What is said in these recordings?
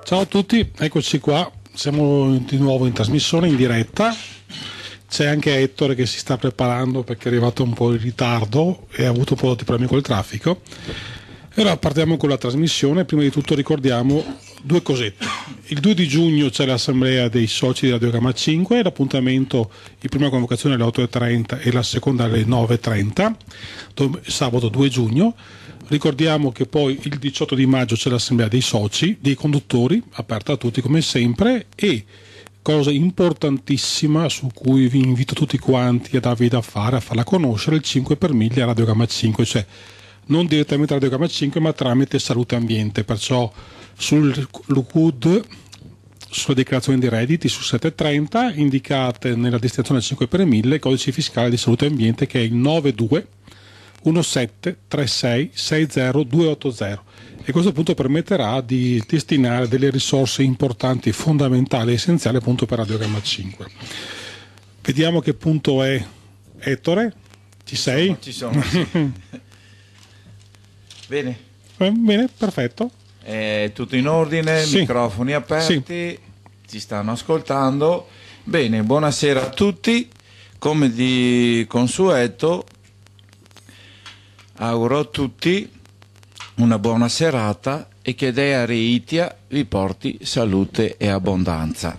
Ciao a tutti, eccoci qua, siamo di nuovo in trasmissione in diretta. C'è anche Ettore che si sta preparando perché è arrivato un po' in ritardo e ha avuto un po' di problemi col traffico. E ora partiamo con la trasmissione. Prima di tutto ricordiamo due cosette. Il 2 di giugno c'è l'assemblea dei soci di Radiogramma 5, l'appuntamento, la prima convocazione alle 8:30 e la seconda alle 9:30, sabato 2 giugno. Ricordiamo che poi il 18 di maggio c'è l'assemblea dei soci, dei conduttori, aperta a tutti come sempre, e cosa importantissima su cui vi invito tutti quanti a darvi da fare, a farla conoscere, il 5 per 1000 a Radiogramma 5, cioè non direttamente a Radiogramma 5 ma tramite Salute Ambiente, perciò sul LUCUD, sulle dichiarazioni di redditi su 730 indicate nella destinazione 5 per 1000 il codice fiscale di Salute Ambiente che è il 92 1736 60280, e questo appunto permetterà di destinare delle risorse importanti, fondamentali e essenziali appunto per Radiogramma 5. Vediamo che punto è Ettore, ci sei? Ci sono, sì. Bene. Bene, perfetto. È tutto in ordine, sì. Microfoni aperti, sì. Ci stanno ascoltando. Bene, buonasera a tutti. Come di consueto, auguro a tutti una buona serata e che Dea Reitia vi porti salute e abbondanza.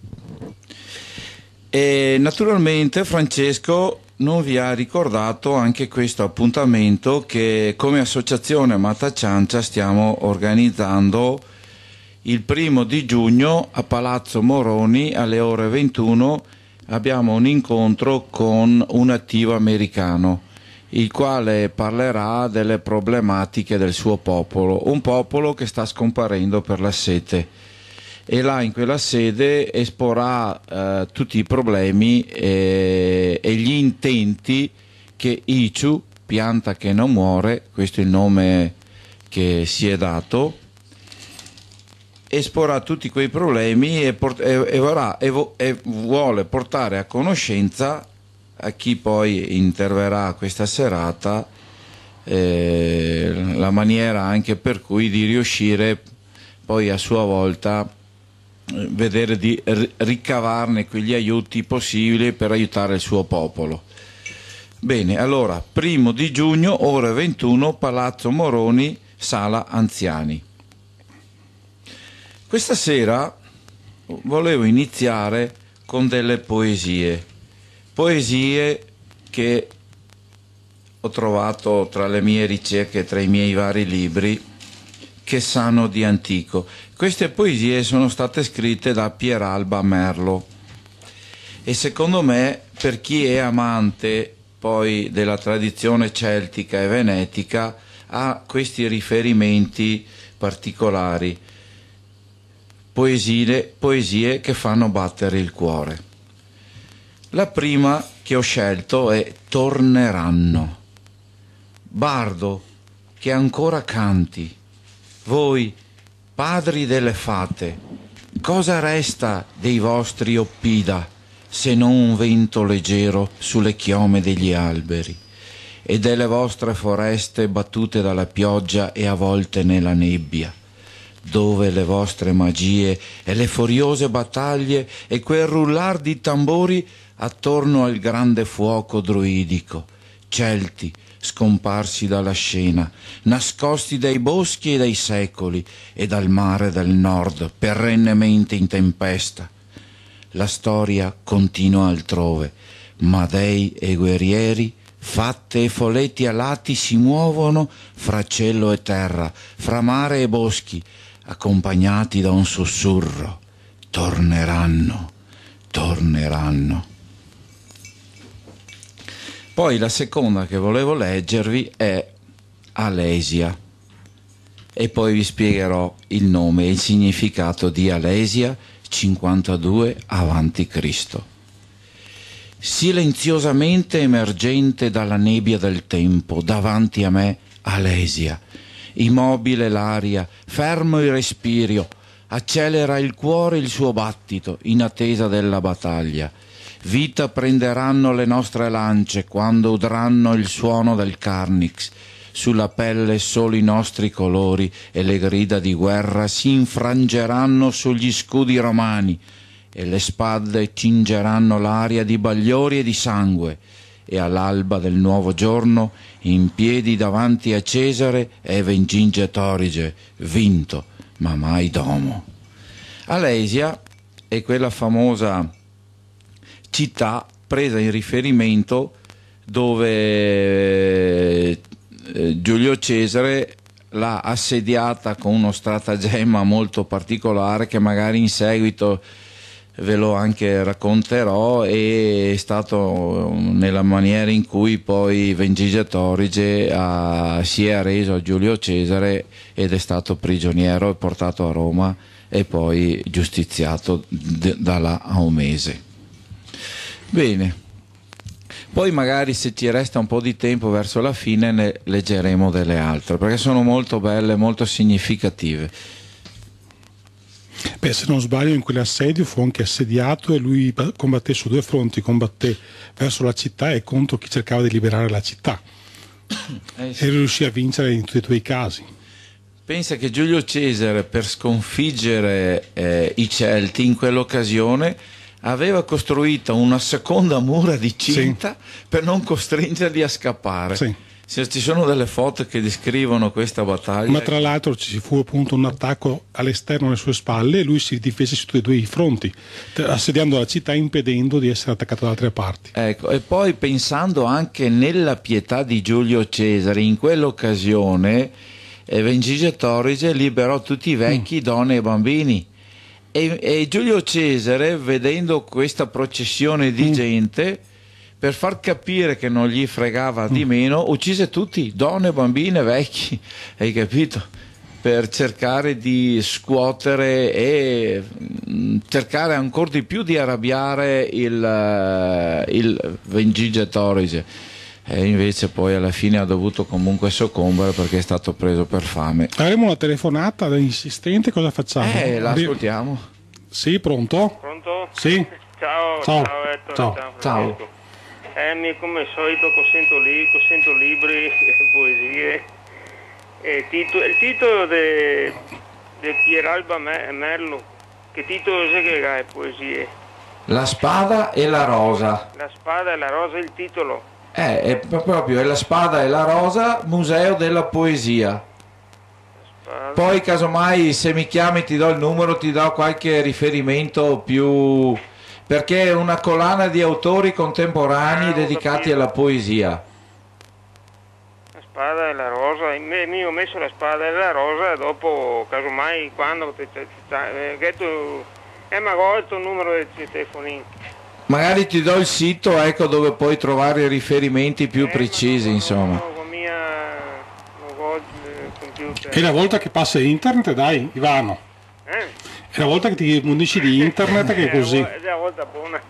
E naturalmente Francesco non vi ha ricordato anche questo appuntamento che come associazione Mata Ciancia stiamo organizzando il 1° di giugno a Palazzo Moroni alle ore 21. Abbiamo un incontro con un nativo americano, il quale parlerà delle problematiche del suo popolo, un popolo che sta scomparendo per la sete. E là in quella sede esporrà tutti i problemi e gli intenti che ICU, pianta che non muore, questo è il nome che si è dato, esporrà tutti quei problemi e vuole portare a conoscenza a chi poi interverrà questa serata la maniera anche per cui di riuscire poi a sua volta vedere di ricavarne quegli aiuti possibili per aiutare il suo popolo. Bene, allora 1° di giugno ore 21 Palazzo Moroni, sala anziani. Questa sera volevo iniziare con delle poesie che ho trovato tra le mie ricerche, tra i miei vari libri che sanno di antico. Queste poesie sono state scritte da Pieralba Merlo e secondo me, per chi è amante poi della tradizione celtica e venetica, ha questi riferimenti particolari, poesie che fanno battere il cuore. La prima che ho scelto è Torneranno. Bardo che ancora canti, voi padri delle fate, cosa resta dei vostri Oppida se non un vento leggero sulle chiome degli alberi e delle vostre foreste battute dalla pioggia e avvolte nella nebbia, dove le vostre magie e le furiose battaglie e quel rullar di tambori attorno al grande fuoco druidico, Celti scomparsi dalla scena, nascosti dai boschi e dai secoli e dal mare del nord, perennemente in tempesta. La storia continua altrove, ma dei e guerrieri, fatte e folletti alati si muovono fra cielo e terra, fra mare e boschi, accompagnati da un sussurro. Torneranno, torneranno. Poi la seconda che volevo leggervi è Alesia e poi vi spiegherò il nome e il significato di Alesia 52 avanti Cristo. Silenziosamente emergente dalla nebbia del tempo, davanti a me Alesia, immobile l'aria, fermo il respiro, accelera il cuore il suo battito in attesa della battaglia. Vita prenderanno le nostre lance quando udranno il suono del Carnix. sulla pelle solo i nostri colori e le grida di guerra si infrangeranno sugli scudi romani e le spade cingeranno l'aria di bagliori e di sangue e all'alba del nuovo giorno in piedi davanti a Cesare e Vercingetorige vinto ma mai domo. Alesia è quella famosa città presa in riferimento dove Giulio Cesare l'ha assediata con uno stratagemma molto particolare che magari in seguito ve lo anche racconterò, e è stato nella maniera in cui poi Vercingetorige si è arreso a Giulio Cesare ed è stato prigioniero e portato a Roma e poi giustiziato da là a un mese. Bene, poi magari se ci resta un po' di tempo verso la fine ne leggeremo delle altre perché sono molto belle, molto significative. Beh, se non sbaglio in quell'assedio fu anche assediato e lui combatté su due fronti, combatté verso la città e contro chi cercava di liberare la città e riuscì a vincere in tutti e due i casi. Pensa che Giulio Cesare, per sconfiggere i Celti in quell'occasione, aveva costruito una seconda mura di cinta per non costringerli a scappare. Sì. Ci sono delle foto che descrivono questa battaglia. Ma tra l'altro ci fu appunto un attacco all'esterno alle sue spalle e lui si difese su tutti e due i fronti, assediando la città e impedendo di essere attaccato da altre parti. Ecco, e poi pensando anche nella pietà di Giulio Cesare, in quell'occasione Vercingetorige liberò tutti i vecchi, donne e bambini. E Giulio Cesare, vedendo questa processione di gente, per far capire che non gli fregava di meno, uccise tutti, donne, bambine, vecchi, hai capito? Per cercare di scuotere e cercare ancora di più di arrabbiare il Vercingetorige. E invece poi alla fine ha dovuto comunque soccombere perché è stato preso per fame. Avremo una telefonata da insistente, cosa facciamo? La ascoltiamo. Sì, pronto? Pronto? Sì. Ciao, Ciao. Ettore, Ciao. Francesco. Come al solito sento libri e poesie. Il titolo di Pieralba Merlo, che titolo è che ha poesie? La spada e la rosa. La spada e la rosa è il titolo. È proprio La spada e la rosa, Museo della Poesia. Poi casomai se mi chiami ti do il numero, ti do qualche riferimento più, perché è una collana di autori contemporanei dedicati alla poesia. La spada e la rosa, io ho messo la spada e la rosa e dopo casomai quando magari il tuo numero di telefonino. Magari ti do il sito, ecco, dove puoi trovare riferimenti più precisi, insomma. È la volta che passa internet, dai, Ivano. È la volta che ti munisci di internet che è così. È la volta buona.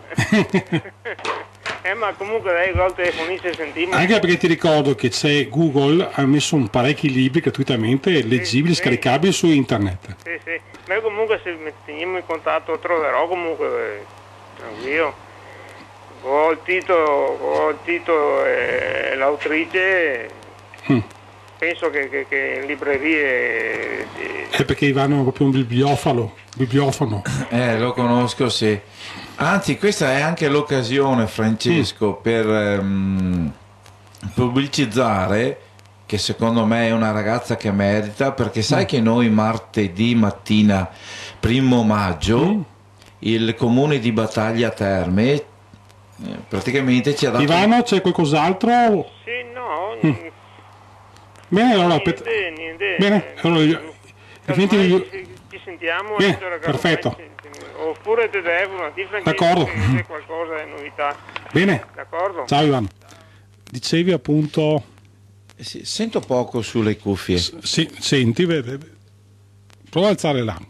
Ma comunque dai, il telefonista sentimmo. Anche perché ti ricordo che c'è Google, ha messo un parecchi libri gratuitamente leggibili, scaricabili su internet. Sì. Ma io comunque se mi teniamo in contatto troverò comunque io. Ho il titolo e l'autrice. Penso che in librerie... È perché Ivano è proprio un bibliofono. Lo conosco, sì. Anzi, questa è anche l'occasione, Francesco, per pubblicizzare, che secondo me è una ragazza che merita, perché sai che noi martedì mattina, 1° maggio, il comune di Battaglia Terme praticamente ci ha dato... Ivano, c'è qualcos'altro? Sì, no... Bene, allora niente. Bene, allora ci sentiamo. Perfetto. Oppure telefono, ti d'accordo. C'è qualcosa di novità. Bene. D'accordo. Ciao Ivano. Dicevi appunto. Sì, sento poco sulle cuffie. Sì, senti, prova ad alzare là.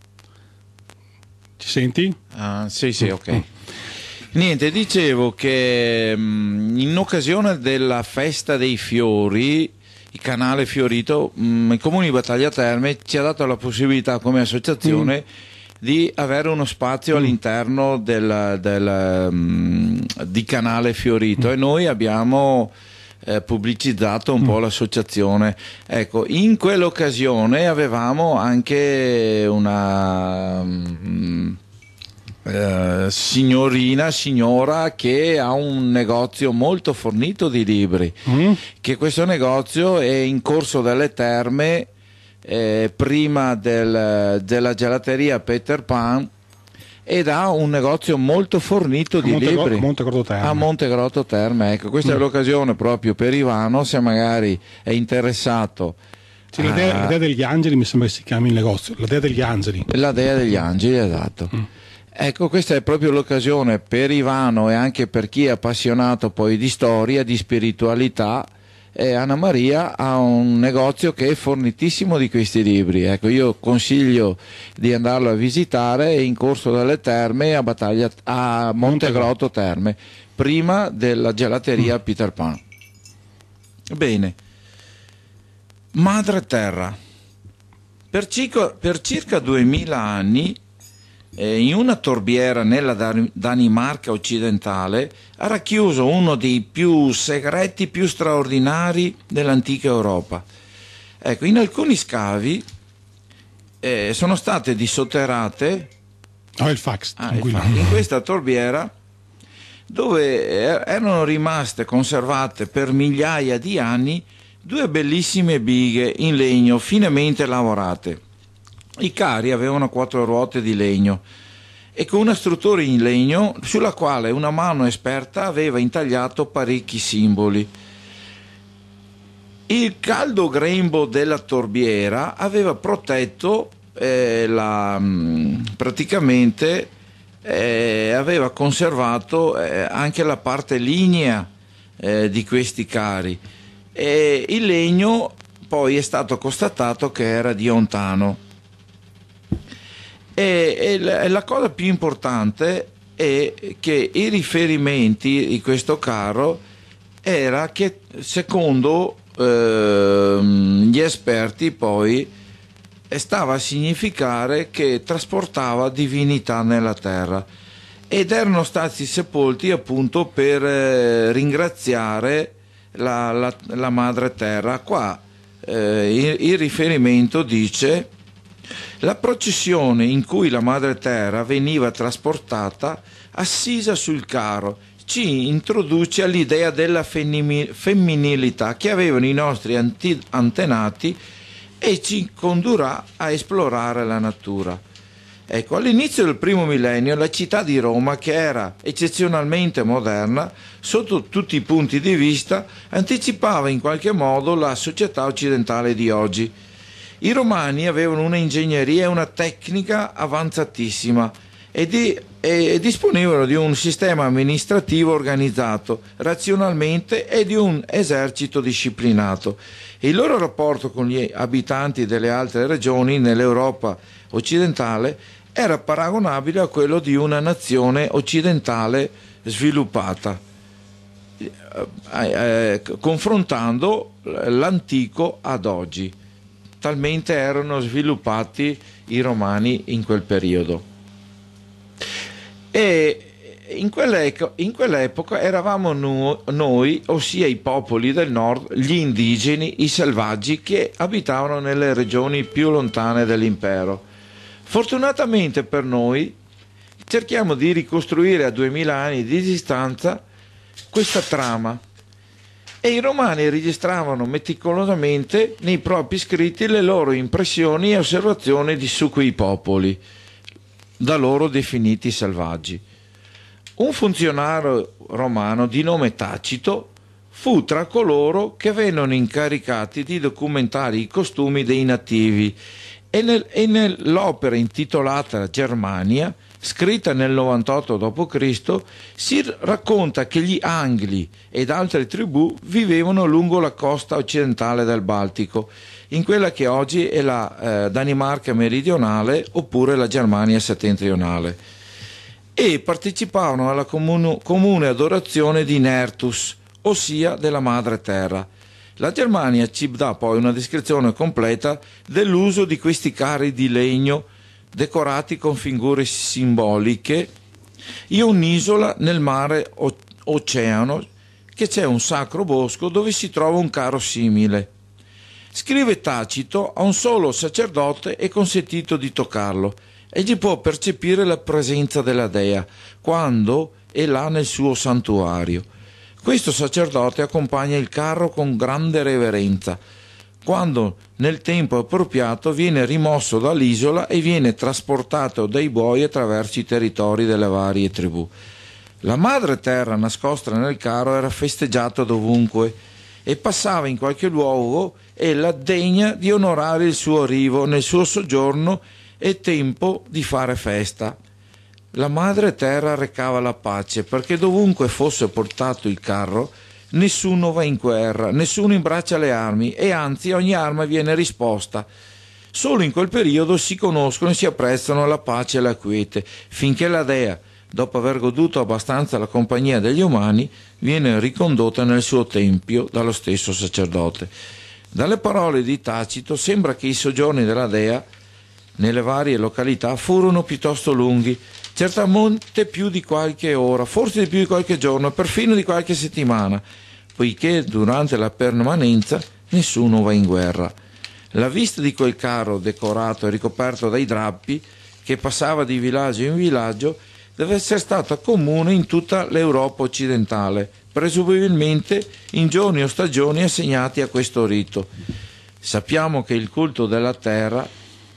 Ci senti? Sì, ok. Niente, dicevo che in occasione della festa dei fiori, il canale fiorito, il comune di Battaglia Terme ci ha dato la possibilità come associazione di avere uno spazio all'interno di canale fiorito, e noi abbiamo pubblicizzato un po' l'associazione. Ecco, in quell'occasione avevamo anche una signora che ha un negozio molto fornito di libri, che questo negozio è in Corso delle Terme, prima della gelateria Peter Pan, ed ha un negozio molto fornito di libri a Montegrotto Terme. Ecco, questa è l'occasione proprio per Ivano, se magari è interessato. Sì, la Dea degli Angeli mi sembra che si chiami il negozio, la Dea degli Angeli. La Dea degli Angeli, esatto. Ecco, questa è proprio l'occasione per Ivano e anche per chi è appassionato poi di storia, di spiritualità. Anna Maria ha un negozio che è fornitissimo di questi libri. Ecco, io consiglio di andarlo a visitare in Corso delle Terme a Montegrotto Terme, prima della gelateria Peter Pan. Bene, Madre Terra. Per circa 2000 anni, in una torbiera nella Danimarca occidentale, ha racchiuso uno dei più segreti, più straordinari dell'antica Europa. Ecco, in alcuni scavi sono state dissotterrate il fax. In questa torbiera, dove erano rimaste conservate per migliaia di anni 2 bellissime bighe in legno finemente lavorate. I carri avevano 4 ruote di legno e con una struttura in legno sulla quale una mano esperta aveva intagliato parecchi simboli. Il caldo grembo della torbiera aveva protetto praticamente aveva conservato anche la parte lignea di questi carri, e il legno poi è stato constatato che era di ontano. E la cosa più importante è che i riferimenti di questo carro era che, secondo gli esperti, poi stava a significare che trasportava divinità nella terra, ed erano stati sepolti appunto per ringraziare la madre terra. Qua il riferimento dice: la processione in cui la madre terra veniva trasportata assisa sul carro ci introduce all'idea della femminilità che avevano i nostri antenati e ci condurrà a esplorare la natura. Ecco, all'inizio del primo millennio la città di Roma, che era eccezionalmente moderna sotto tutti i punti di vista, anticipava in qualche modo la società occidentale di oggi. I romani avevano una ingegneria e una tecnica avanzatissima e disponevano di un sistema amministrativo organizzato razionalmente e di un esercito disciplinato. Il loro rapporto con gli abitanti delle altre regioni nell'Europa occidentale era paragonabile a quello di una nazione occidentale sviluppata, confrontando l'antico ad oggi. Talmente erano sviluppati i romani in quel periodo. E in quell'epoca eravamo noi, ossia i popoli del nord, gli indigeni, i selvaggi che abitavano nelle regioni più lontane dell'impero. Fortunatamente per noi cerchiamo di ricostruire a 2000 anni di distanza questa trama, e i romani registravano meticolosamente nei propri scritti le loro impressioni e osservazioni su quei popoli, da loro definiti selvaggi. Un funzionario romano di nome Tacito fu tra coloro che vennero incaricati di documentare i costumi dei nativi, e nell'opera intitolata Germania, scritta nel 98 d.C., si racconta che gli Angli ed altre tribù vivevano lungo la costa occidentale del Baltico, in quella che oggi è la Danimarca meridionale oppure la Germania settentrionale, e partecipavano alla comune adorazione di Nertus, ossia della madre terra. La Germania ci dà poi una descrizione completa dell'uso di questi carri di legno decorati con figure simboliche in un'isola nel mare oceano che c'è un sacro bosco dove si trova un carro simile. Scrive Tacito: a un solo sacerdote è consentito di toccarlo. Egli può percepire la presenza della dea quando è là nel suo santuario. Questo sacerdote accompagna il carro con grande reverenza. Quando nel tempo appropriato viene rimosso dall'isola e viene trasportato dai buoi attraverso i territori delle varie tribù. La madre terra nascosta nel carro era festeggiata dovunque e passava in qualche luogo ella degna di onorare il suo arrivo. Nel suo soggiorno è tempo di fare festa. La madre terra recava la pace, perché dovunque fosse portato il carro nessuno va in guerra, nessuno imbraccia le armi e anzi ogni arma viene risposta. Solo in quel periodo si conoscono e si apprezzano la pace e la quiete, finché la dea, dopo aver goduto abbastanza la compagnia degli umani, viene ricondotta nel suo tempio dallo stesso sacerdote. Dalle parole di Tacito sembra che i soggiorni della dea nelle varie località furono piuttosto lunghi, certamente più di qualche ora, forse di più di qualche giorno, perfino di qualche settimana, poiché durante la permanenza nessuno va in guerra. La vista di quel carro decorato e ricoperto dai drappi, che passava di villaggio in villaggio, deve essere stata comune in tutta l'Europa occidentale, presumibilmente in giorni o stagioni assegnati a questo rito. Sappiamo che il culto della terra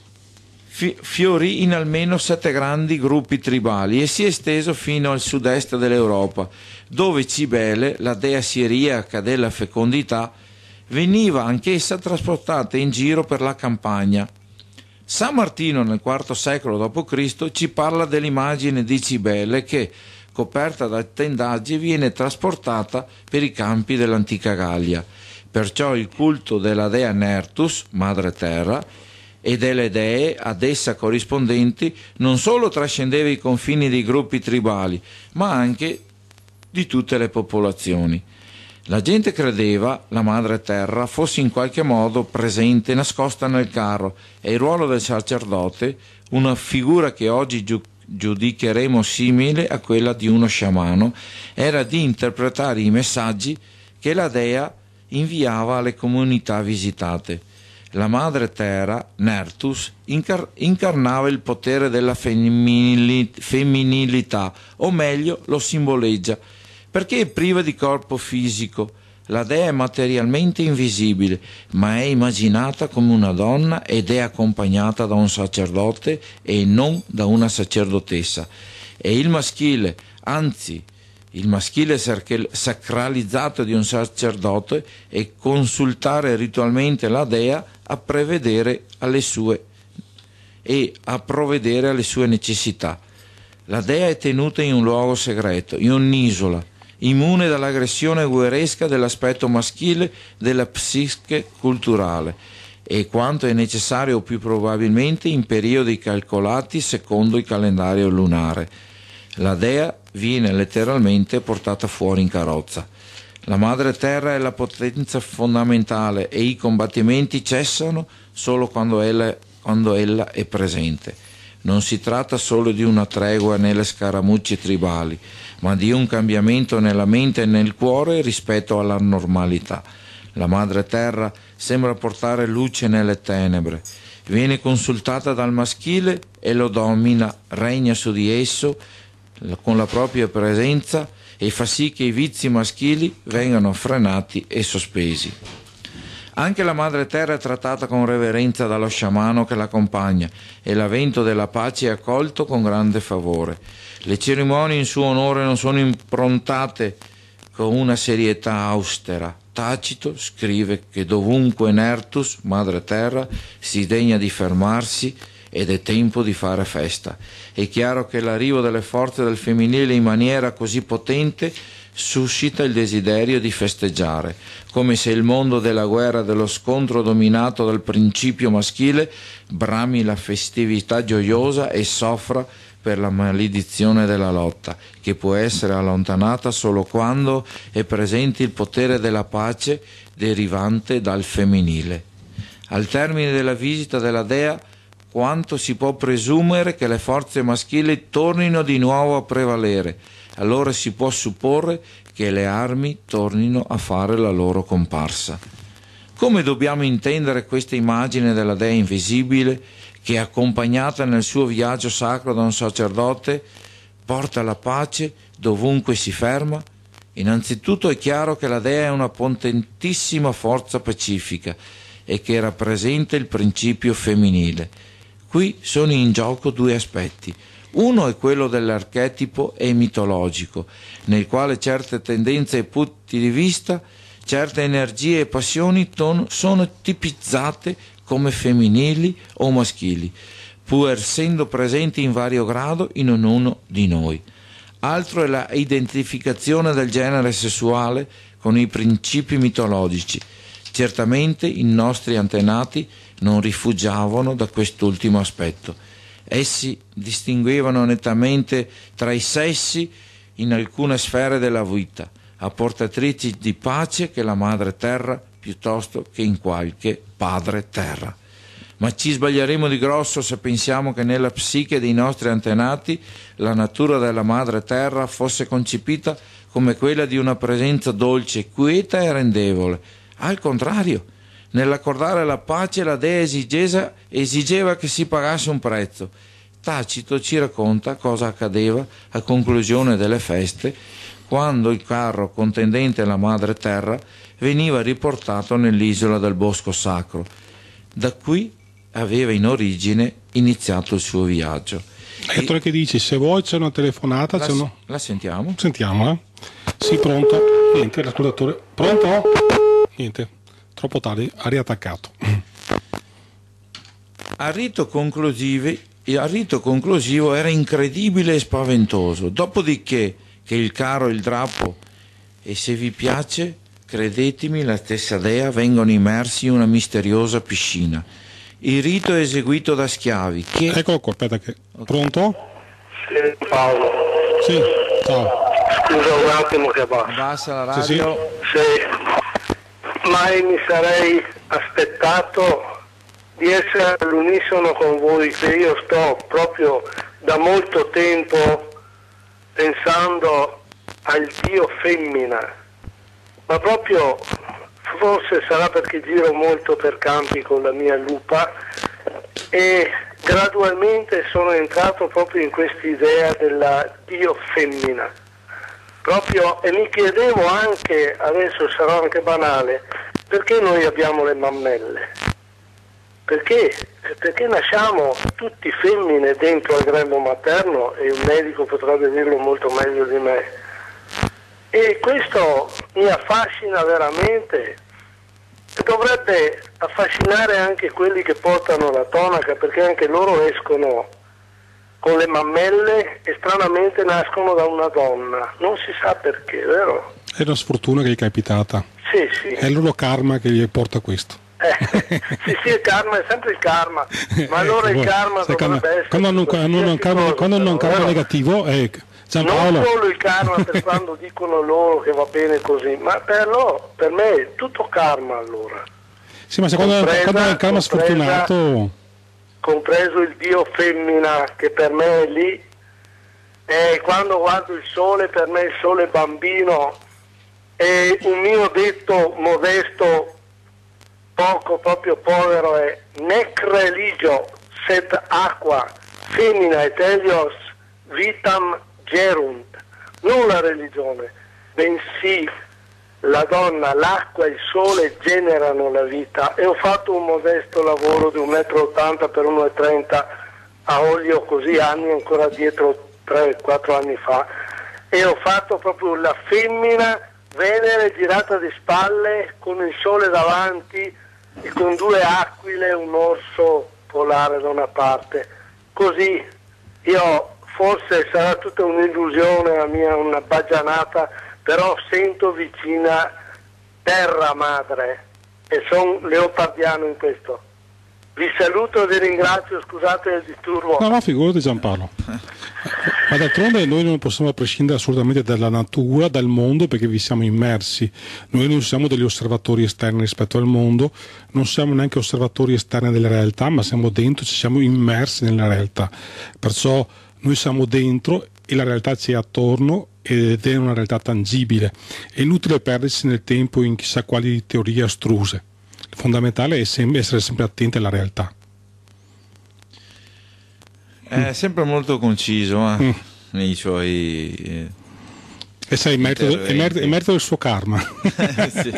fiorì in almeno 7 grandi gruppi tribali e si è esteso fino al sud-est dell'Europa, dove Cibele, la dea siriaca della fecondità, veniva anch'essa trasportata in giro per la campagna. San Martino nel IV secolo d.C. ci parla dell'immagine di Cibele che, coperta da tendaggi, viene trasportata per i campi dell'antica Gallia. Perciò il culto della dea Nertus, madre terra, e delle dee ad essa corrispondenti non solo trascendeva i confini dei gruppi tribali, ma anche di tutte le popolazioni. La gente credeva la madre terra fosse in qualche modo presente, nascosta nel carro, e il ruolo del sacerdote, una figura che oggi giudicheremo simile a quella di uno sciamano, era di interpretare i messaggi che la dea inviava alle comunità visitate. La madre terra, Nertus, incarnava il potere della femminilità, o meglio lo simboleggia, perché è priva di corpo fisico. La dea è materialmente invisibile, ma è immaginata come una donna ed è accompagnata da un sacerdote e non da una sacerdotessa. E il maschile, anzi il maschile sacralizzato di un sacerdote, è consultare ritualmente la dea a provvedere alle sue necessità. La dea è tenuta in un luogo segreto, in un'isola, immune dall'aggressione guerresca dell'aspetto maschile della psiche culturale, e quanto è necessario più probabilmente in periodi calcolati secondo il calendario lunare. La dea viene letteralmente portata fuori in carrozza. La madre terra è la potenza fondamentale e i combattimenti cessano solo quando ella è presente. Non si tratta solo di una tregua nelle scaramucce tribali, ma di un cambiamento nella mente e nel cuore rispetto alla normalità. La madre terra sembra portare luce nelle tenebre. Viene consultata dal maschile e lo domina, regna su di esso con la propria presenza e fa sì che i vizi maschili vengano frenati e sospesi. Anche la madre terra è trattata con reverenza dallo sciamano che l'accompagna e l'avvento della pace è accolto con grande favore. Le cerimonie in suo onore non sono improntate con una serietà austera. Tacito scrive che dovunque Nertus, madre terra, si degna di fermarsi ed è tempo di fare festa. È chiaro che l'arrivo delle forze del femminile in maniera così potente suscita il desiderio di festeggiare, come se il mondo della guerra e dello scontro dominato dal principio maschile brami la festività gioiosa e soffra per la maledizione della lotta, che può essere allontanata solo quando è presente il potere della pace derivante dal femminile. Al termine della visita della dea, quanto si può presumere che le forze maschili tornino di nuovo a prevalere. allora si può supporre che le armi tornino a fare la loro comparsa. Come dobbiamo intendere questa immagine della Dea invisibile che, accompagnata nel suo viaggio sacro da un sacerdote, porta la pace dovunque si ferma? Innanzitutto è chiaro che la Dea è una potentissima forza pacifica e che rappresenta il principio femminile. Qui sono in gioco due aspetti. Uno è quello dell'archetipo e mitologico, nel quale certe tendenze e punti di vista, certe energie e passioni sono tipizzate come femminili o maschili, pur essendo presenti in vario grado in ognuno di noi. Altro è la identificazione del genere sessuale con i principi mitologici. Certamente i nostri antenati non rifugiavano da quest'ultimo aspetto. Essi distinguevano nettamente tra i sessi in alcune sfere della vita, apportatrici di pace che la madre terra piuttosto che in qualche padre terra. Ma ci sbaglieremo di grosso se pensiamo che nella psiche dei nostri antenati la natura della madre terra fosse concepita come quella di una presenza dolce, quieta e arrendevole. Al contrario, nell'accordare la pace la Dea esigeva che si pagasse un prezzo. Tacito ci racconta cosa accadeva a conclusione delle feste, quando il carro contendente alla madre terra veniva riportato nell'isola del Bosco Sacro. Da qui aveva in origine iniziato il suo viaggio. Ettore che dici, se vuoi c'è una telefonata, la sentiamo? Sentiamola. Sì, pronto? Niente, l'ascoltatore. Pronto? Niente, troppo tardi, ha riattaccato. Al rito conclusivo era incredibile e spaventoso. Dopodiché che il carro, il drappo e, se vi piace, credetemi, la stessa Dea vengono immersi in una misteriosa piscina. Il rito è eseguito da schiavi che... Eccolo qua, aspetta che... Pronto? Sì, Paolo. Sì, ciao. Scusa un attimo che basta. Abbassa la radio. Sì. Mai mi sarei aspettato di essere all'unisono con voi, che io sto proprio da molto tempo pensando al Dio femmina, ma proprio forse sarà perché giro molto per campi con la mia lupa e gradualmente sono entrato proprio in quest'idea della Dio femmina. Proprio, e mi chiedevo anche, adesso sarà anche banale, perché noi abbiamo le mammelle? Perché? Perché nasciamo tutti femmine dentro al grembo materno, e un medico potrebbe dirlo molto meglio di me. E questo mi affascina veramente, e dovrebbe affascinare anche quelli che portano la tonaca, perché anche loro escono con le mammelle e stranamente nascono da una donna, non si sa perché, vero? È una sfortuna che gli è capitata. Sì, sì. È il loro karma che gli porta questo. Sì, il karma è sempre il karma, ma allora il karma dovrebbe essere... Quando hanno un karma negativo, Giampaolo... Non solo il karma per quando dicono loro che va bene così, ma per me è tutto karma allora. Sì, ma se quando è il karma sfortunato... Compreso il Dio femmina, che per me è lì, e quando guardo il sole, per me il sole è bambino, e un mio detto modesto, poco proprio povero, è nec religio sed aqua femina et helios vitam gerunt, non la religione, bensì la donna, l'acqua e il sole generano la vita. E ho fatto un modesto lavoro di 1,80 m per 1,30 m a olio, così anni ancora dietro, 3-4 anni fa, e ho fatto proprio la femmina Venere girata di spalle con il sole davanti e con 2 aquile e un orso polare da una parte. Così io, forse sarà tutta un'illusione la mia, una baggianata, però sento vicina terra madre e sono leopardiano in questo. Vi saluto e vi ringrazio, scusate il disturbo. No, figurati Giampaolo. Ma d'altronde noi non possiamo prescindere assolutamente dalla natura, dal mondo, perché vi siamo immersi. Noi non siamo degli osservatori esterni rispetto al mondo, non siamo neanche osservatori esterni della realtà, ma siamo dentro, ci siamo immersi nella realtà. Perciò noi siamo dentro e la realtà ci è attorno, ed è una realtà tangibile. È inutile perdersi nel tempo in chissà quali teorie astruse. Il fondamentale è essere sempre attenti alla realtà. È sempre molto conciso nei suoi e sai, è merito del suo karma. Sì.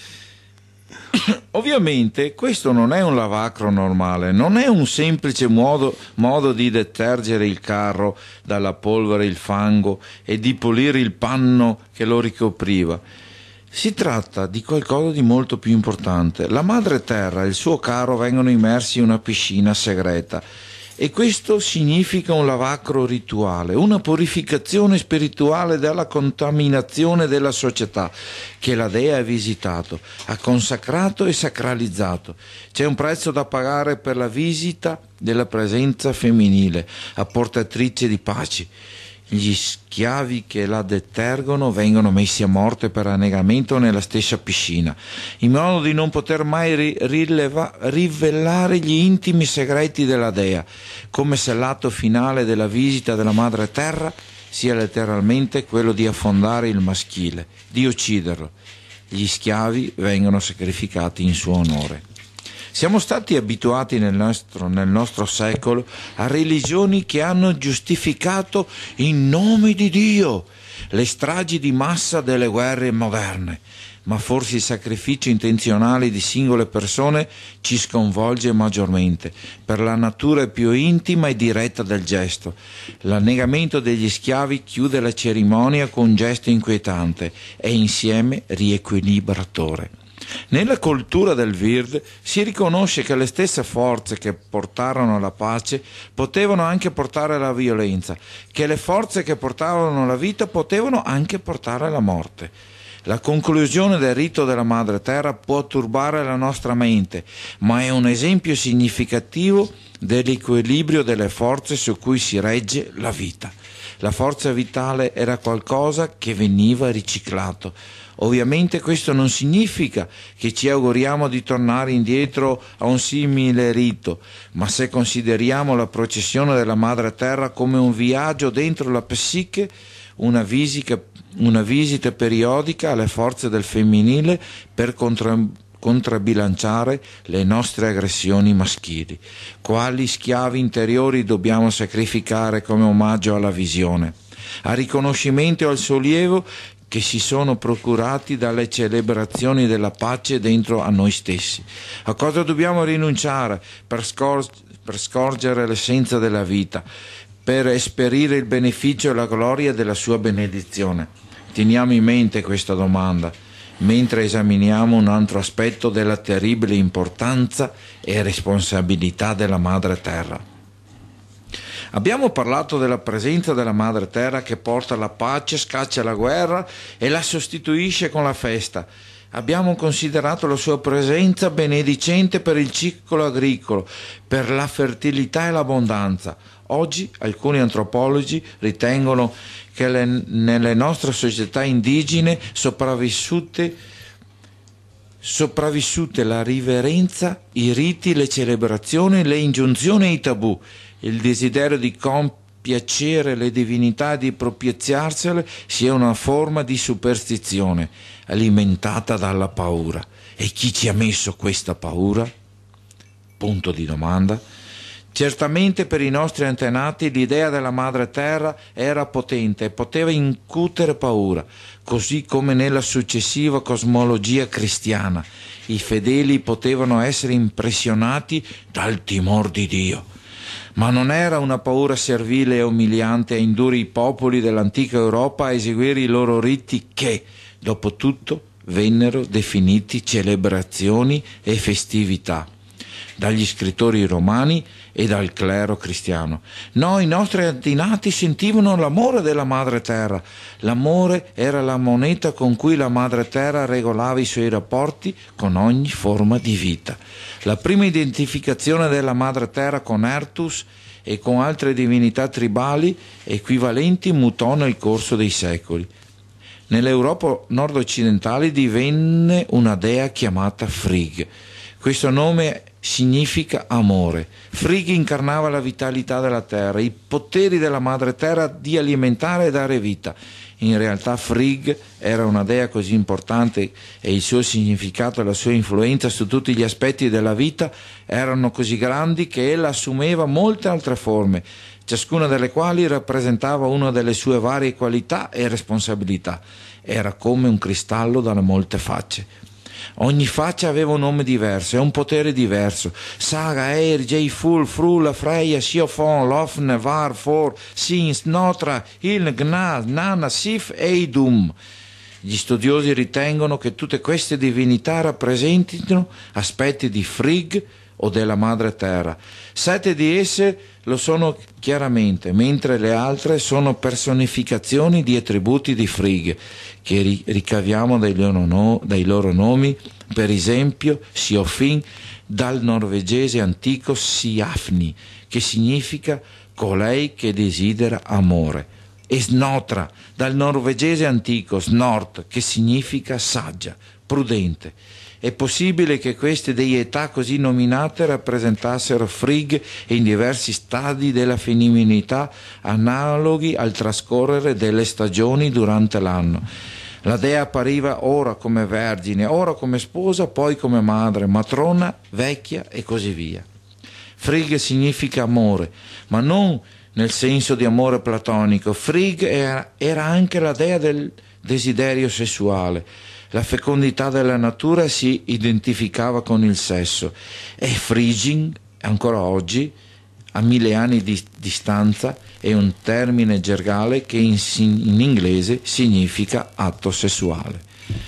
Ovviamente questo non è un lavacro normale, non è un semplice modo di detergere il carro dalla polvere, il fango e di pulire il panno che lo ricopriva. Si tratta di qualcosa di molto più importante. La madre terra e il suo carro vengono immersi in una piscina segreta. E questo significa un lavacro rituale, una purificazione spirituale dalla contaminazione della società che la Dea ha visitato, ha consacrato e sacralizzato. C'è un prezzo da pagare per la visita della presenza femminile, apportatrice di pace. Gli schiavi che la detergono vengono messi a morte per annegamento nella stessa piscina, in modo di non poter mai rivelare gli intimi segreti della Dea, come se l'atto finale della visita della Madre Terra sia letteralmente quello di affondare il maschile, di ucciderlo. Gli schiavi vengono sacrificati in suo onore. Siamo stati abituati nel nostro secolo a religioni che hanno giustificato in nome di Dio le stragi di massa delle guerre moderne, ma forse il sacrificio intenzionale di singole persone ci sconvolge maggiormente per la natura più intima e diretta del gesto. L'annegamento degli schiavi chiude la cerimonia con un gesto inquietante e insieme riequilibratore. Nella cultura del Wird si riconosce che le stesse forze che portarono alla pace potevano anche portare alla violenza, che le forze che portavano la vita potevano anche portare alla morte. La conclusione del rito della Madre Terra può turbare la nostra mente, ma è un esempio significativo dell'equilibrio delle forze su cui si regge la vita. La forza vitale era qualcosa che veniva riciclato. Ovviamente questo non significa che ci auguriamo di tornare indietro a un simile rito, ma se consideriamo la processione della Madre Terra come un viaggio dentro la psiche, una visita periodica alle forze del femminile per contrabbilanciare le nostre aggressioni maschili. Quali schiavi interiori dobbiamo sacrificare come omaggio alla visione, al riconoscimento e al sollievo che si sono procurati dalle celebrazioni della pace dentro a noi stessi? A cosa dobbiamo rinunciare per scorgere l'essenza della vita, per esperire il beneficio e la gloria della sua benedizione? Teniamo in mente questa domanda mentre esaminiamo un altro aspetto della terribile importanza e responsabilità della Madre Terra. Abbiamo parlato della presenza della Madre Terra che porta la pace, scaccia la guerra e la sostituisce con la festa. Abbiamo considerato la sua presenza benedicente per il ciclo agricolo, per la fertilità e l'abbondanza. Oggi alcuni antropologi ritengono che nelle nostre società indigene sopravvissute la riverenza, i riti, le celebrazioni, le ingiunzioni e i tabù, il desiderio di compiacere le divinità e di propiziarsele sia una forma di superstizione alimentata dalla paura. E chi ci ha messo questa paura? Punto di domanda. Certamente per i nostri antenati l'idea della Madre Terra era potente e poteva incutere paura, così come nella successiva cosmologia cristiana i fedeli potevano essere impressionati dal timore di Dio. Ma non era una paura servile e umiliante a indurre i popoli dell'antica Europa a eseguire i loro riti che, dopo tutto, vennero definiti celebrazioni e festività dagli scrittori romani e dal clero cristiano. No, i nostri antenati sentivano l'amore della Madre Terra. L'amore era la moneta con cui la Madre Terra regolava i suoi rapporti con ogni forma di vita. La prima identificazione della Madre Terra con Ertus e con altre divinità tribali equivalenti mutò nel corso dei secoli. Nell'Europa nord-occidentale divenne una dea chiamata Frigg. Questo nome significa amore. Frigg incarnava la vitalità della terra, i poteri della madre terra di alimentare e dare vita. In realtà Frigg era una dea così importante e il suo significato e la sua influenza su tutti gli aspetti della vita erano così grandi che ella assumeva molte altre forme, ciascuna delle quali rappresentava una delle sue varie qualità e responsabilità. Era come un cristallo dalle molte facce. Ogni faccia aveva un nome diverso e un potere diverso. Saga, Eir, Jeyful, Frula, Freya, Siofon, Lofne, Var, For, Sin, Snotra, Il, Gna, Nana, Sif e Idum. Gli studiosi ritengono che tutte queste divinità rappresentino aspetti di Frigg o della madre terra. 7 di esse lo sono chiaramente, mentre le altre sono personificazioni di attributi di Frigg che ricaviamo dai loro nomi, per esempio Siofin dal norvegese antico Siafni, che significa colei che desidera amore, e Snotra dal norvegese antico Snort, che significa saggia, prudente. È possibile che queste deietà così nominate rappresentassero Frigg in diversi stadi della femininità, analoghi al trascorrere delle stagioni durante l'anno. La dea appariva ora come vergine, ora come sposa, poi come madre, matrona, vecchia e così via. Frigg significa amore, ma non nel senso di amore platonico. Frigg era anche la dea del desiderio sessuale. La fecondità della natura si identificava con il sesso e Frigging, ancora oggi, a 1000 anni di distanza, è un termine gergale che in inglese significa atto sessuale.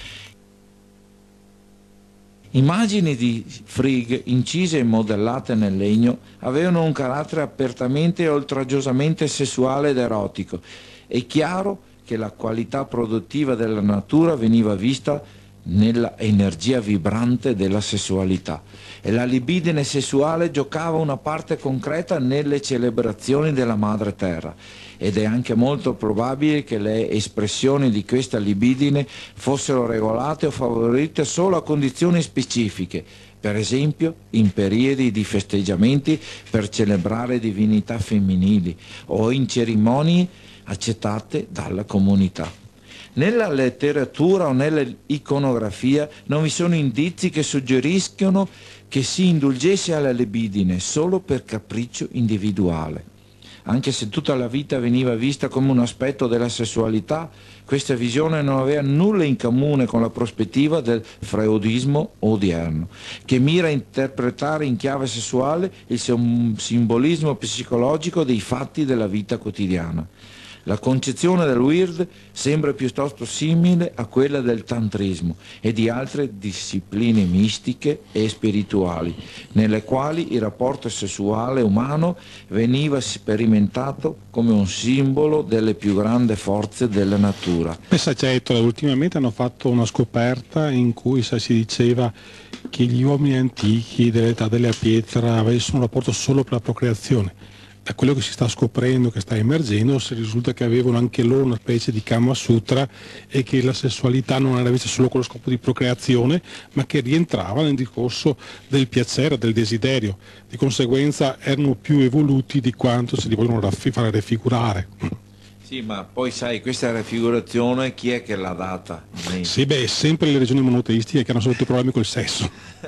Immagini di Frigg incise e modellate nel legno avevano un carattere apertamente e oltraggiosamente sessuale ed erotico. È chiaro che la qualità produttiva della natura veniva vista nella energia vibrante della sessualità e la libidine sessuale giocava una parte concreta nelle celebrazioni della madre terra, ed è anche molto probabile che le espressioni di questa libidine fossero regolate o favorite solo a condizioni specifiche, per esempio in periodi di festeggiamenti per celebrare divinità femminili o in cerimonie accettate dalla comunità. Nella letteratura o nell'iconografia non vi sono indizi che suggeriscono che si indulgesse alla libidine solo per capriccio individuale. Anche se tutta la vita veniva vista come un aspetto della sessualità, questa visione non aveva nulla in comune con la prospettiva del freudismo odierno, che mira a interpretare in chiave sessuale il simbolismo psicologico dei fatti della vita quotidiana. La concezione del weird sembra piuttosto simile a quella del tantrismo e di altre discipline mistiche e spirituali, nelle quali il rapporto sessuale umano veniva sperimentato come un simbolo delle più grandi forze della natura. Pensa, ultimamente hanno fatto una scoperta in cui si diceva che gli uomini antichi dell'età della pietra avessero un rapporto solo per la procreazione. Da quello che si sta scoprendo, che sta emergendo, si risulta che avevano anche loro una specie di Kama Sutra e che la sessualità non era vista solo con lo scopo di procreazione, ma che rientrava nel discorso del piacere, del desiderio. Di conseguenza erano più evoluti di quanto si li vogliono fare raffigurare. Sì, ma poi sai, questa raffigurazione chi è che l'ha data? Sì, sempre le regioni monoteistiche che hanno avuto problemi col sesso.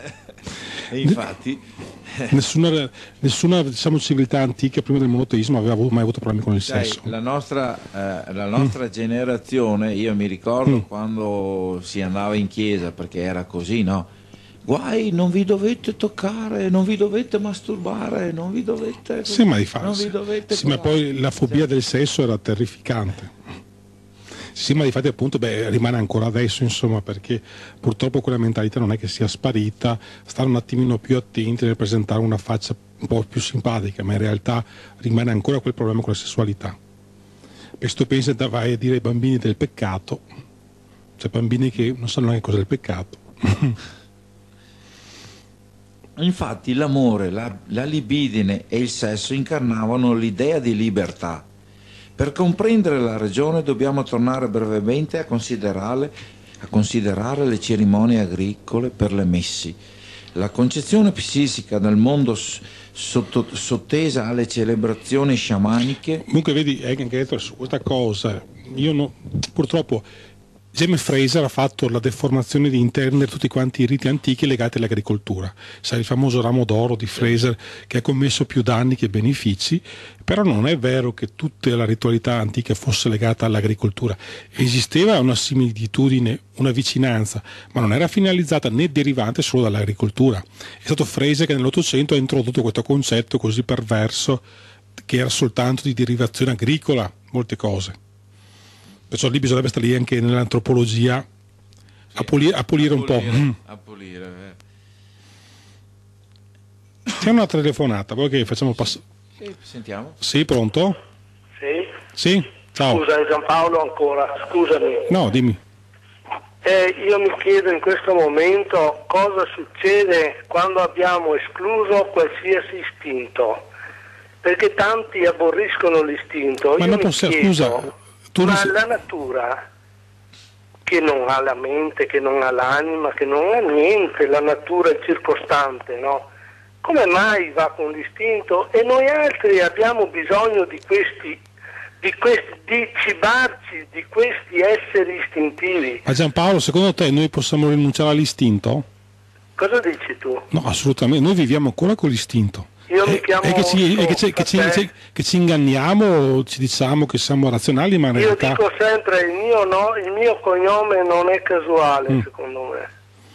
E infatti nessuna diciamo, civiltà antica prima del monoteismo aveva mai avuto problemi con il sesso. La nostra generazione, io mi ricordo quando si andava in chiesa, perché era così, no? Guai, non vi dovete toccare, non vi dovete masturbare, non vi dovete... Sì, ma ma poi la fobia del sesso era terrificante. Sì, ma di fatti appunto rimane ancora adesso, insomma, perché purtroppo quella mentalità non è che sia sparita, stanno un attimino più attenti nel presentare una faccia un po' più simpatica, ma in realtà rimane ancora quel problema con la sessualità. Perché se tu pensi, vai a dire ai bambini del peccato, cioè bambini che non sanno neanche cos'è il peccato. Infatti l'amore, la libidine e il sesso incarnavano l'idea di libertà. Per comprendere la ragione dobbiamo tornare brevemente a considerare le cerimonie agricole per le messi. La concezione psisica del mondo sottesa alle celebrazioni sciamaniche. Comunque vedi, anche su questa cosa, purtroppo James Fraser ha fatto la deformazione di internet tutti quanti i riti antichi legati all'agricoltura. Sai, il famoso ramo d'oro di Fraser che ha commesso più danni che benefici, però non è vero che tutta la ritualità antica fosse legata all'agricoltura. Esisteva una similitudine, una vicinanza, ma non era finalizzata né derivante solo dall'agricoltura. È stato Fraser che nell'Ottocento ha introdotto questo concetto così perverso che era soltanto di derivazione agricola, molte cose. Perciò lì bisognerebbe stare lì anche nell'antropologia a pulire un po'. A pulire. C'è una telefonata, poi che facciamo passare. Sì, sentiamo. Sì, pronto? Sì? Sì, ciao. Scusa, è Giampaolo ancora, scusami. No, dimmi. Io mi chiedo in questo momento cosa succede quando abbiamo escluso qualsiasi istinto, perché tanti aborriscono l'istinto. Ma io non mi possiamo, chiedo, scusa. Ma la natura, che non ha la mente, che non ha l'anima, che non ha niente, la natura è circostante, no? Come mai va con l'istinto? E noi altri abbiamo bisogno di cibarci di questi esseri istintivi. Ma Giampaolo, secondo te noi possiamo rinunciare all'istinto? Cosa dici tu? No, assolutamente, noi viviamo ancora con l'istinto. Io mi chiamo che ci inganniamo, ci diciamo che siamo razionali, ma in realtà... Io dico sempre, il mio cognome non è casuale, secondo me.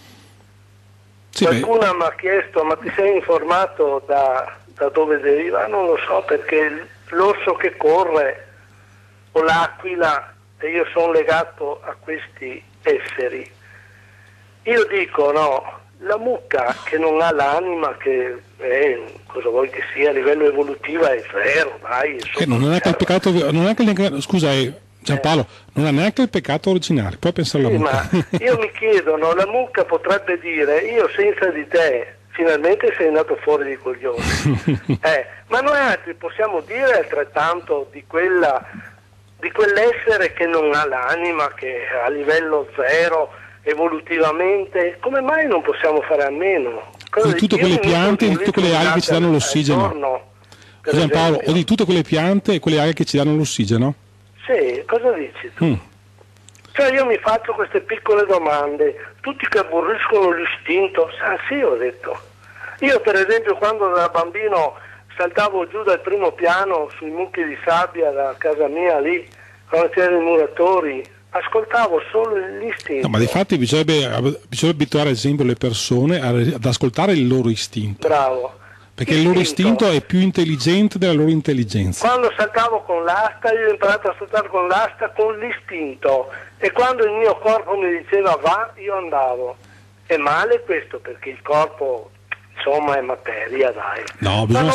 Sì, Qualcuno mi ha chiesto, ma ti sei informato da dove deriva? Non lo so, perché l'orso che corre o l'aquila, e io sono legato a questi esseri. Io dico, no, la mucca che non ha l'anima, che è, cosa vuoi che sia, a livello evolutivo è vero, dai. non è che il peccato, non è che, scusa, Giampaolo, non ha neanche il peccato originale, puoi pensare alla mucca. Ma io mi chiedo, no, la mucca potrebbe dire, io senza di te finalmente sei andato fuori di coglioni. Ma noi altri possiamo dire altrettanto di quell'essere che non ha l'anima, che a livello zero evolutivamente, come mai non possiamo fare a meno? Di tutte quelle piante e di tutte quelle alghe che ci danno l'ossigeno. Giampaolo, o di tutte quelle piante e quelle alghe che ci danno l'ossigeno? Sì, cosa dici tu? Cioè io mi faccio queste piccole domande, tutti che aborriscono l'istinto, sì, ho detto. Io per esempio quando da bambino saltavo giù dal primo piano sui mucchi di sabbia da casa mia lì, quando c'erano i muratori, ascoltavo solo l'istinto. No, ma difatti bisognerebbe abituare ad esempio le persone ad ascoltare il loro istinto. Bravo. Perché il loro istinto è più intelligente della loro intelligenza. Quando saltavo con l'asta, io ho imparato a saltare con l'asta con l'istinto, e quando il mio corpo mi diceva va, io andavo. È male questo, perché il corpo insomma è materia, dai. No, ma non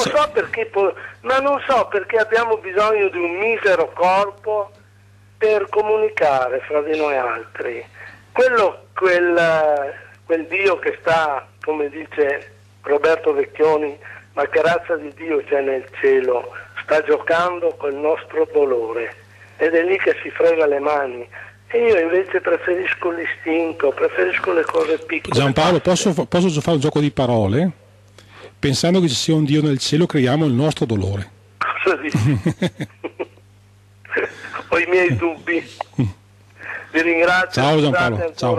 so perché abbiamo bisogno di un misero corpo per comunicare fra di noi altri. Quel Dio che sta, come dice Roberto Vecchioni, ma che razza di Dio c'è nel cielo, sta giocando col nostro dolore, ed è lì che si frega le mani. E io invece preferisco l'istinto, preferisco le cose piccole. Giampaolo, posso fare un gioco di parole? Pensando che ci sia un Dio nel cielo, creiamo il nostro dolore. Cosa dici? Ho i miei dubbi. Vi ringrazio. Ciao Giampaolo. Ciao.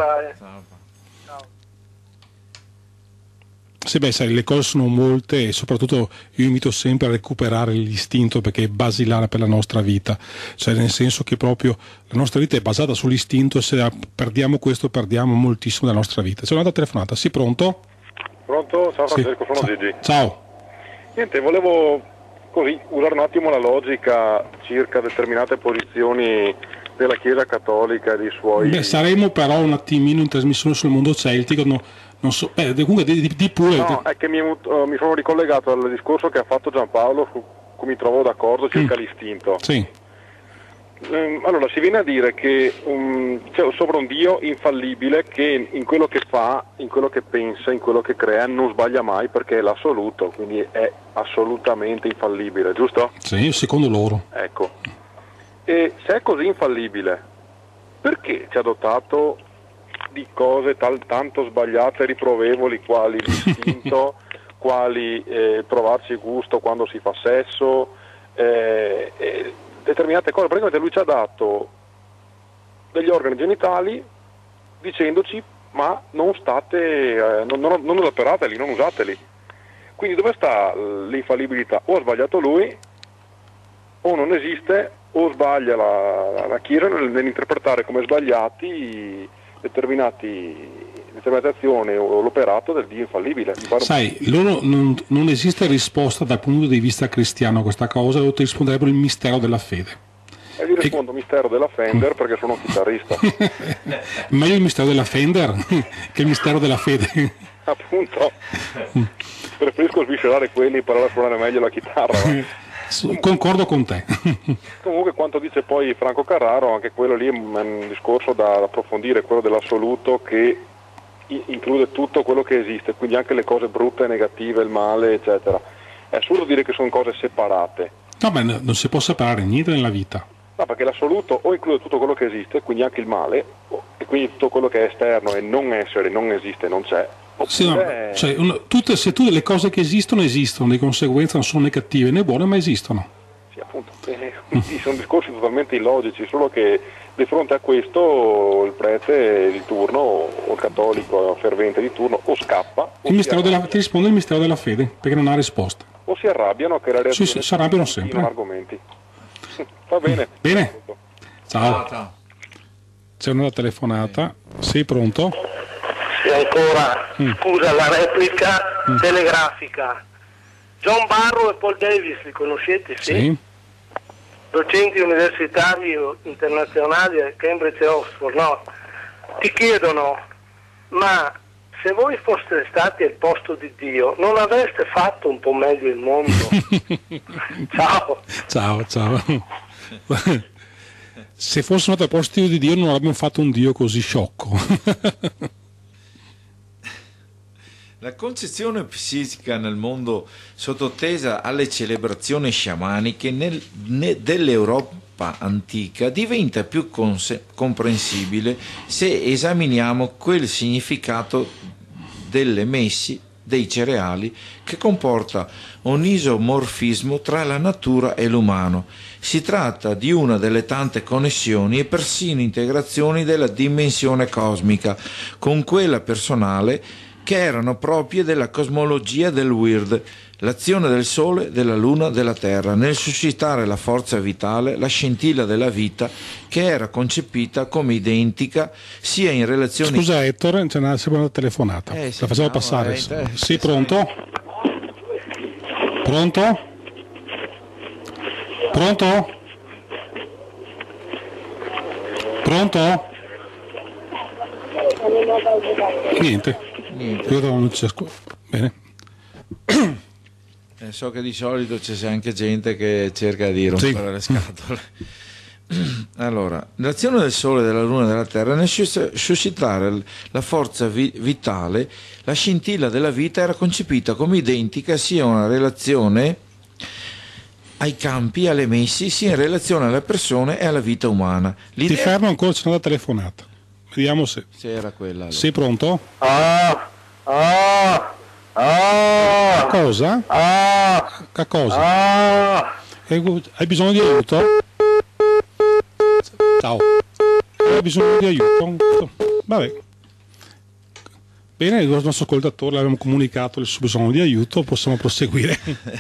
Sì, beh, sai, le cose sono molte, e soprattutto io invito sempre a recuperare l'istinto, perché è basilare per la nostra vita, cioè nel senso che proprio la nostra vita è basata sull'istinto, e se perdiamo questo perdiamo moltissimo della nostra vita. C'è un'altra telefonata, sì, pronto? Pronto? Ciao Francesco, sì. Sono Gigi. Ciao. Niente, volevo così usare un attimo la logica circa determinate posizioni della Chiesa Cattolica e dei suoi... Beh, saremo però un attimino in trasmissione sul mondo celtico, non so, comunque di pure. No, è che mi sono ricollegato al discorso che ha fatto Giampaolo, su cui mi trovo d'accordo circa l'istinto. Sì. Allora, si viene a dire che c'è sopra un Dio infallibile che in quello che fa, in quello che pensa, in quello che crea non sbaglia mai, perché è l'assoluto, quindi è assolutamente infallibile, giusto? Sì, secondo loro. Ecco. E se è così infallibile, perché ci ha dotato di cose tanto sbagliate e riprovevoli, quali l'istinto, quali provarci gusto quando si fa sesso, determinate cose. Praticamente lui ci ha dato degli organi genitali dicendoci ma non state, non adoperateli, non usateli. Quindi dove sta l'infallibilità? O ha sbagliato lui, o non esiste, o sbaglia la Chiesa nell'interpretare come sbagliati determinate azioni o l'operato del Dio infallibile. Sai, loro non esiste risposta dal punto di vista cristiano a questa cosa, loro ti risponderebbero il mistero della fede. E vi rispondo mistero della Fender perché sono chitarrista. Meglio il mistero della Fender che il mistero della fede. Appunto, preferisco sviscerare quelli per suonare meglio la chitarra. Concordo con te. Comunque quanto dice poi Franco Carraro, anche quello lì è un discorso da approfondire, quello dell'assoluto che include tutto quello che esiste, quindi anche le cose brutte, negative, il male, eccetera. È assurdo dire che sono cose separate. No, ma non si può separare niente nella vita. No, perché l'assoluto o include tutto quello che esiste, quindi anche il male, e quindi tutto quello che è esterno e non essere, non esiste, non c'è. Sì, no, cioè, se tutte le cose che esistono, di conseguenza non sono negative né buone, ma esistono. Sì, appunto. Quindi sono discorsi totalmente illogici, solo che di fronte a questo il prete di turno o il cattolico fervente di turno o scappa. Ti risponde il mistero della fede, perché non ha risposta. O si arrabbiano, che la reazione si arrabbiano sempre. Argomenti. Va bene. Bene. Ciao. C'è una telefonata. Sei pronto? Sì, ancora. Scusa, la replica telegrafica. John Barrow e Paul Davis, li conoscete? Sì. Docenti universitari internazionali a Cambridge e Oxford, no? Ti chiedono, ma se voi foste stati al posto di Dio, non avreste fatto un po' meglio il mondo? Ciao. Se fossimo al posto di Dio non avremmo fatto un Dio così sciocco. La concezione psichica nel mondo sottotesa alle celebrazioni sciamaniche dell'Europa antica diventa più comprensibile se esaminiamo quel significato delle messi dei cereali che comporta un isomorfismo tra la natura e l'umano. Si tratta di una delle tante connessioni e persino integrazioni della dimensione cosmica con quella personale che erano proprie della cosmologia del weird, l'azione del Sole, della Luna, della Terra, nel suscitare la forza vitale, la scintilla della vita, che era concepita come identica sia in relazione... Scusa Ettore, c'è una seconda telefonata. La facciamo passare. Sì, pronto? Pronto? Pronto? Pronto? Niente. Io non ci ascolto. Bene. So che di solito c'è anche gente che cerca di rompere le scatole. Allora, l'azione del Sole, della Luna e della Terra nel suscitare la forza vitale, la scintilla della vita era concepita come identica sia una relazione ai campi, alle messi, sia in relazione alle persone e alla vita umana. Ti fermo ancora, c'è una telefonata. Vediamo se era quella. Allora. Sei pronto? Cosa? A cosa? Hai bisogno di aiuto? Ciao. Hai bisogno di aiuto? Vabbè. Bene, il nostro ascoltatore l'abbiamo comunicato il suo bisogno di aiuto, possiamo proseguire.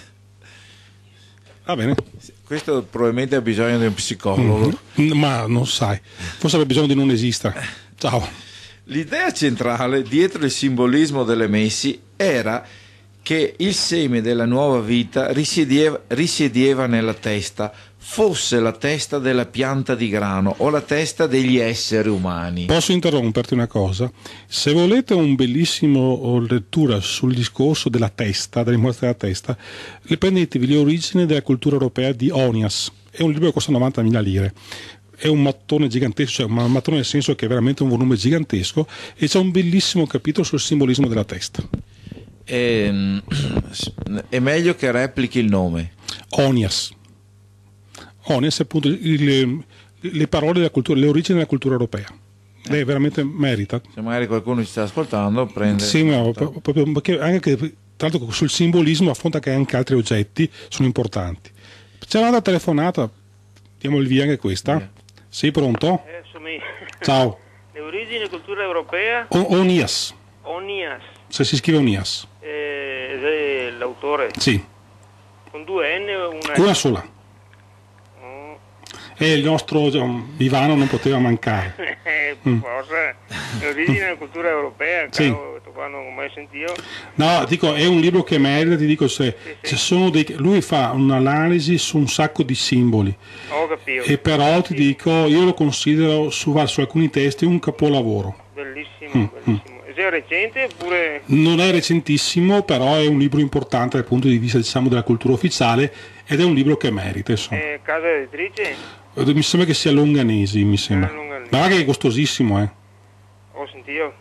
Va bene. Questo probabilmente ha bisogno di un psicologo. Ma non sai, forse aveva bisogno di non esistere. Ciao. L'idea centrale dietro il simbolismo delle messi era che il seme della nuova vita risiedeva nella testa, fosse la testa della pianta di grano o la testa degli esseri umani. Posso interromperti una cosa? Se volete un bellissimo lettura sul discorso della testa, dell'importanza della testa, prendetevi le origini della cultura europea di Onias. È un libro che costa 90.000 lire. È un mattone gigantesco, cioè un mattone nel senso che è veramente un volume gigantesco, e c'è un bellissimo capitolo sul simbolismo della testa. È meglio che replichi il nome. Onias è appunto le parole della cultura, le origini della cultura europea. lei veramente merita. Se magari qualcuno ci sta ascoltando, prende. Sì, ma proprio perché anche tra l'altro sul simbolismo affronta che anche altri oggetti sono importanti. C'è un'altra telefonata, diamo il via anche questa. Via. Sì, pronto? Assomiglia. Ciao. Le origini e cultura europea? Onias, Onias. se si scrive Onias. L'autore? Sì, Con 2 N o una una sola. Oh. E il nostro Ivano non poteva mancare. Forse le origini e cultura europea, Sì. questo qua non ho mai sentito. No, dico, è un libro che merita, ti dico, se ci sono lui fa un'analisi su un sacco di simboli. Ho capito. E però ti dico, io lo considero su alcuni testi un capolavoro. Bellissimo, bellissimo. È recente oppure... Non è recentissimo, però è un libro importante dal punto di vista, diciamo, della cultura ufficiale, ed è un libro che merita, insomma. casa editrice? Mi sembra che sia Longanesi, mi sembra. Longanesi. Ma che è costosissimo, Ho sentito.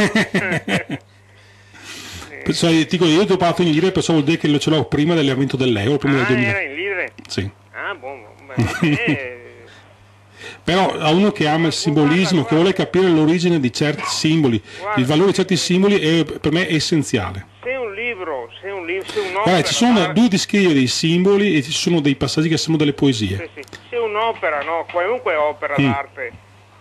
Cioè, dico, io ti ho parlato in lire, perciò vuol dire che ce l'ho prima dell'avvento dell'euro, prima del 2000. Era in lire? Sì. Ah, buono. Però a uno che ama il simbolismo, che vuole capire l'origine di certi simboli, il valore di certi simboli, per me è essenziale. Se un libro, se un'opera... Guarda, ci sono due descrive dei simboli e ci sono dei passaggi che sono delle poesie. Sì. Se un'opera, no, qualunque opera d'arte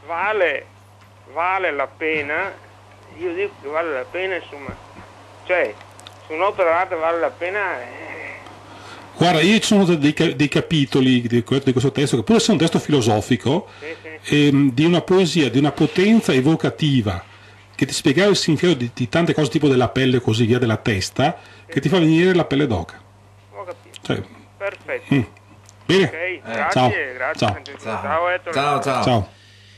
vale la pena, io dico che vale la pena, insomma, cioè, se un'opera d'arte vale la pena... Guarda, io ci sono dei capitoli di questo testo, che pur essendo un testo filosofico, di una poesia, di una potenza evocativa, che ti spiegava il significato di tante cose, tipo della pelle e così via, della testa, che ti fa venire la pelle d'oca. Ho capito. Cioè, Perfetto. bene. Ok, grazie, Ciao. grazie. Ciao, Ettore. Ciao.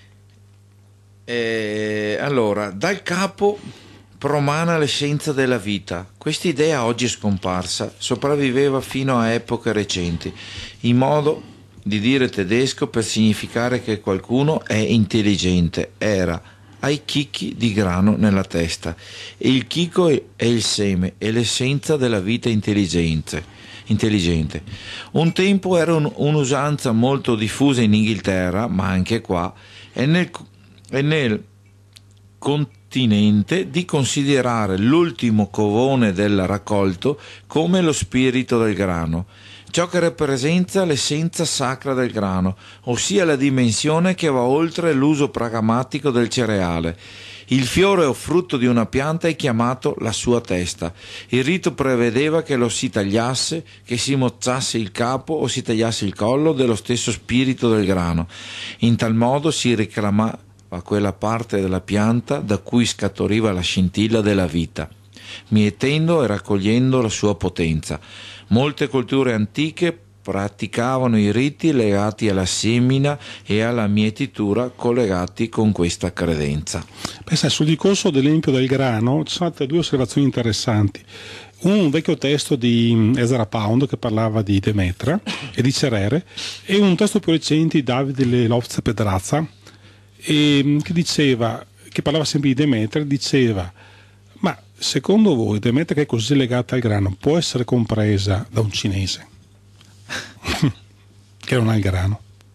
Allora, dal capo promana l'essenza della vita. Questa idea oggi è scomparsa, sopravviveva fino a epoche recenti, in modo di dire tedesco per significare che qualcuno è intelligente, era ai chicchi di grano nella testa, e il chicco è il seme, è l'essenza della vita intelligente. Un tempo era un'usanza molto diffusa in Inghilterra, ma anche qua, e nel continente, di considerare l'ultimo covone del raccolto come lo spirito del grano, ciò che rappresenta l'essenza sacra del grano, ossia la dimensione che va oltre l'uso pragmatico del cereale. Il fiore o frutto di una pianta è chiamato la sua testa. Il rito prevedeva che lo si tagliasse, che si mozzasse il capo o si tagliasse il collo dello stesso spirito del grano. In tal modo si reclamava a quella parte della pianta da cui scaturriva la scintilla della vita, mietendo e raccogliendo la sua potenza. Molte culture antiche praticavano i riti legati alla semina e alla mietitura collegati con questa credenza. Pensa, sul discorso dell'empio del grano ci sono state due osservazioni interessanti. Un vecchio testo di Ezra Pound che parlava di Demetra e di Cerere, e un testo più recente di Davide Lopez Pedrazza, che parlava sempre di Demetra, diceva: ma secondo voi Demetra, che è così legata al grano, può essere compresa da un cinese che non ha il grano?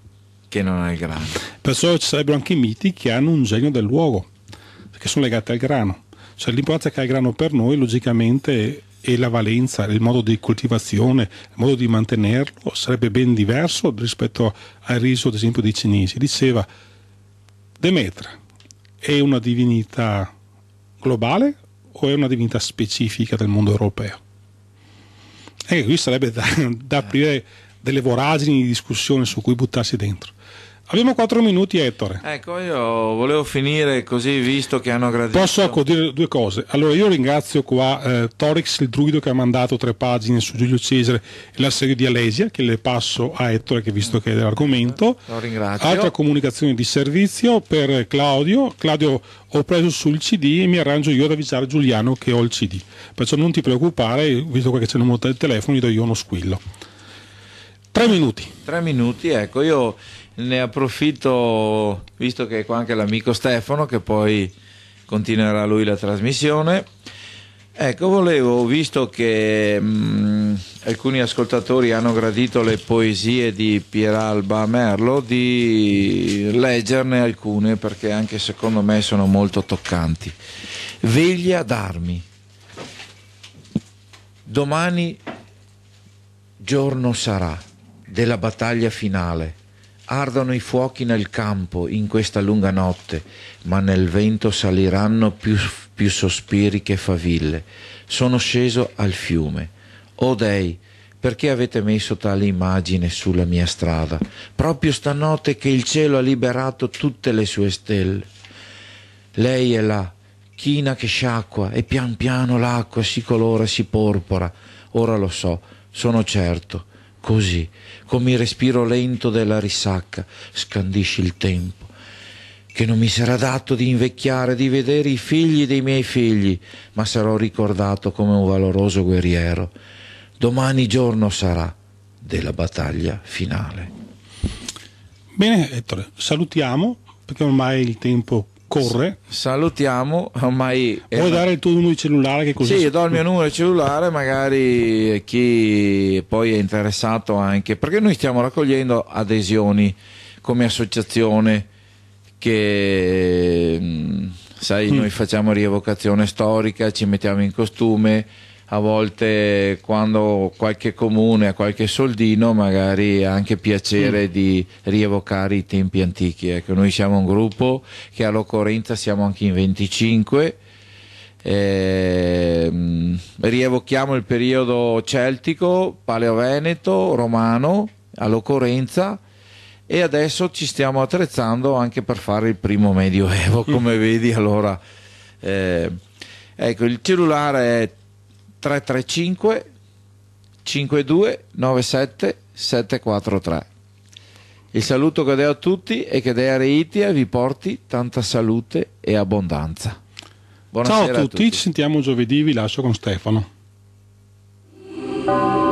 Perciò ci sarebbero anche i miti che hanno un genio del luogo, che sono legati al grano. Cioè l'importanza che ha il grano per noi, logicamente, e la valenza, il modo di coltivazione, il modo di mantenerlo sarebbe ben diverso rispetto al riso, ad esempio, dei cinesi. Diceva: Demetra è una divinità globale o è una divinità specifica del mondo europeo? E qui sarebbe da aprire delle voragini di discussione su cui buttarsi dentro. Abbiamo 4 minuti, Ettore. Ecco, io volevo finire così, visto che hanno gradito. Posso dire due cose? Allora, io ringrazio qua Torix, il druido, che ha mandato 3 pagine su Giulio Cesare e la serie di Alesia, che le passo a Ettore, che visto che è dell'argomento. Lo ringrazio. Altra comunicazione di servizio per Claudio. Claudio, ho preso sul CD e mi arrangio io ad avvisare Giuliano che ho il CD. Perciò non ti preoccupare, visto che c'è il numero del telefono, gli do io uno squillo. 3 minuti. 3 minuti, ecco, io ne approfitto, visto che è qua anche l'amico Stefano, che poi continuerà lui la trasmissione. Ecco, volevo, visto che alcuni ascoltatori hanno gradito le poesie di Pieralba Merlo, di leggerne alcune, perché anche secondo me sono molto toccanti. Veglia d'armi. Domani giorno sarà della battaglia finale. Ardono i fuochi nel campo in questa lunga notte, ma nel vento saliranno più sospiri che faville. Sono sceso al fiume. O dei, perché avete messo tale immagine sulla mia strada? Proprio stanotte che il cielo ha liberato tutte le sue stelle. Lei è là, china che sciacqua, e pian piano l'acqua si colora, si porpora. Ora lo so, sono certo. Così, come il respiro lento della risacca, scandisci il tempo, che non mi sarà dato di invecchiare, di vedere i figli dei miei figli, ma sarò ricordato come un valoroso guerriero. Domani giorno sarà della battaglia finale. Bene, Ettore, salutiamo, perché ormai il tempo corre. Salutiamo, ormai... Vuoi dare il tuo numero di cellulare? Che così sì, do il mio numero di cellulare, magari chi poi è interessato anche, perché noi stiamo raccogliendo adesioni come associazione che, sai, noi facciamo rievocazione storica, ci mettiamo in costume, a volte quando qualche comune ha qualche soldino magari ha anche piacere di rievocare i tempi antichi. Ecco, noi siamo un gruppo che all'occorrenza siamo anche in 25, rievochiamo il periodo celtico, paleoveneto, romano all'occorrenza, e adesso ci stiamo attrezzando anche per fare il primo medioevo, come vedi. Allora ecco, il cellulare è 335 52 97 743. Il saluto che do a tutti e che Dea Reitia vi porti tanta salute e abbondanza. Buonasera ciao a tutti, ci sentiamo giovedì, vi lascio con Stefano.